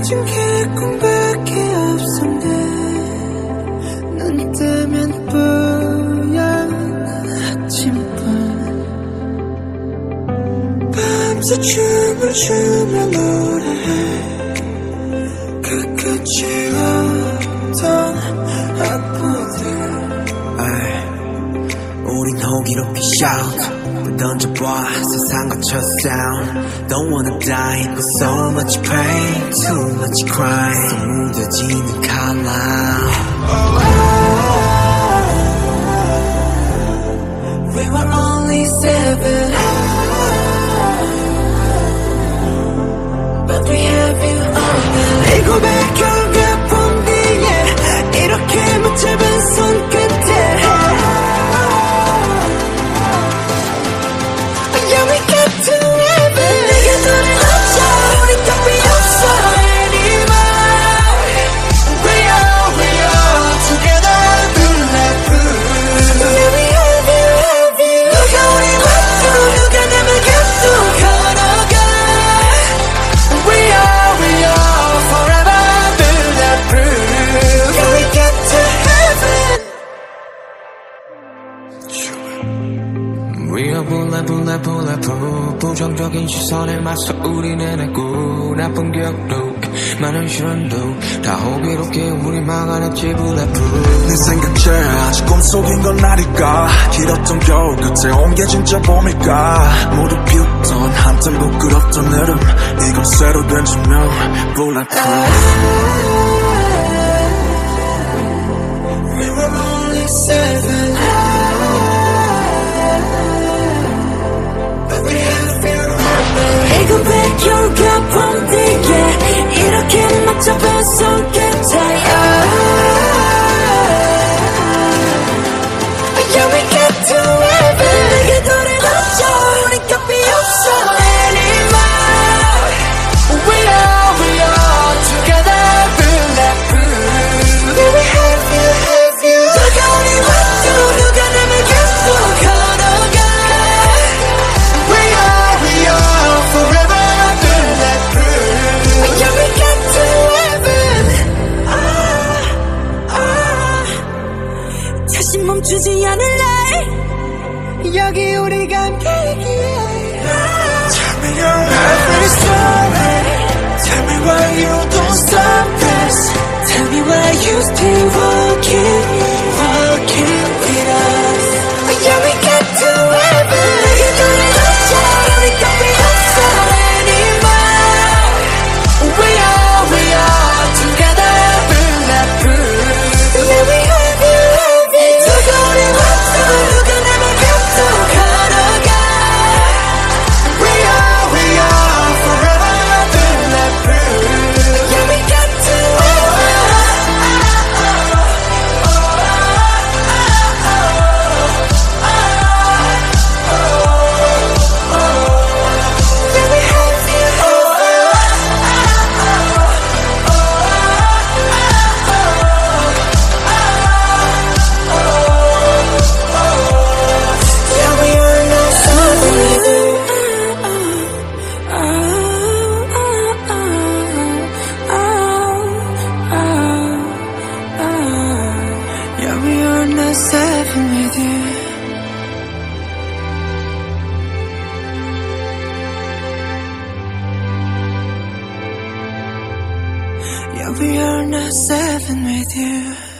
가진 게 꿈밖에 없었네. 눈 뜨면 뿌연 아침뿐. 밤새 춤을 추며 노래해. 끝까지 없던 악보들. 우린 호기롭게 shout 던져봐 세상 거쳐 sound. Don't wanna die but so much pain, too much crime. 또 무뎌지는 칼날. We were only 7, but we have you all now. 7의 겨울과 봄 뒤에 이렇게 못 잡은 손끝에. We are bulletproof 부정적인 시선에 맞서 우리는 했고 나쁜 기억도 많은 시련도 다 호기롭게 우리 막아냈지 bulletproof. 네 생각제 아직 꿈속인 건 아닐까. 길었던 겨울 끝에 온 게 진짜 봄일까. 모두 비웃던 한참 부끄럽던 여름 이건 새로 된 조명 bulletproof. We were only 7, but we have you all. 7의 겨울과 봄 뒤에 이렇게 못 잡은 손끝에. Yeah, we get to heaven. 내게 돌아가자. 우리 값이 없어 anymore. We are together bulletproof. Yeah, we have you. 누가 우리 왔도 누가 남을 계속 걸어가. We are forever bulletproof. Yeah, we get to heaven. 다시 멈추지 않을래. 여기 우리가 함께이기에. Tell me your every story. Tell me why you don't stop this. Tell me why you still walking with us. Yeah, we get to heaven. 내게 돌아가자. 우리 값이 없어 anymore. We are together bulletproof. Yeah, we have you. 누가 우리 왔어 누가 남을 계속 걸어가. We are forever bulletproof. Yeah, we get to Yeah, we are not 7 with you.